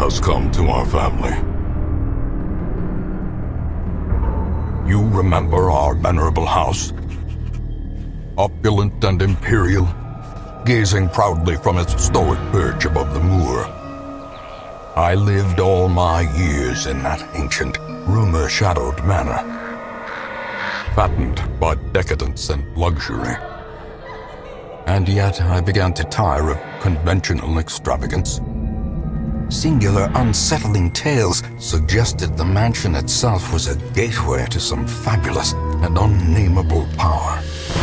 has come to our family. You remember our venerable house? Opulent and imperial, gazing proudly from its stoic perch above the moor. I lived all my years in that ancient, rumor-shadowed manor, fattened by decadence and luxury. And yet I began to tire of conventional extravagance. Singular, unsettling tales suggested the mansion itself was a gateway to some fabulous and unnameable power.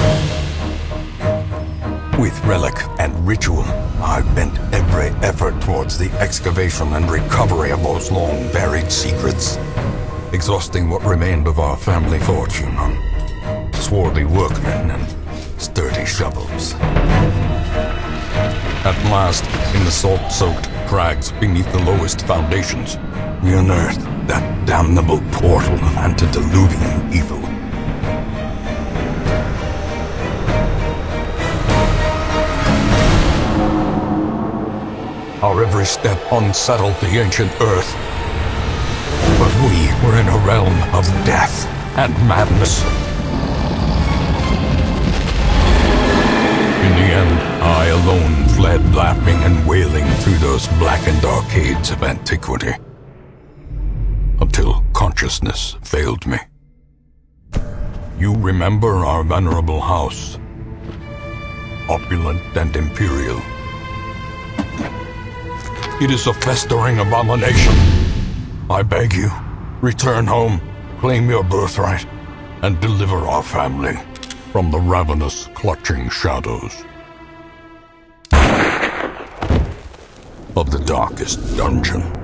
With relic and ritual, I bent every effort towards the excavation and recovery of those long-buried secrets, exhausting what remained of our family fortune on swarthy workmen and sturdy shovels. At last, in the salt-soaked crags beneath the lowest foundations, we unearthed that damnable portal of antediluvian evil. Our every step unsettled the ancient earth. But we were in a realm of death and madness. In the end, I alone fled laughing and wailing through those blackened arcades of antiquity, until consciousness failed me. You remember our venerable house, opulent and imperial. It is a festering abomination. I beg you, return home, claim your birthright, and deliver our family from the ravenous, clutching shadows of the darkest dungeon.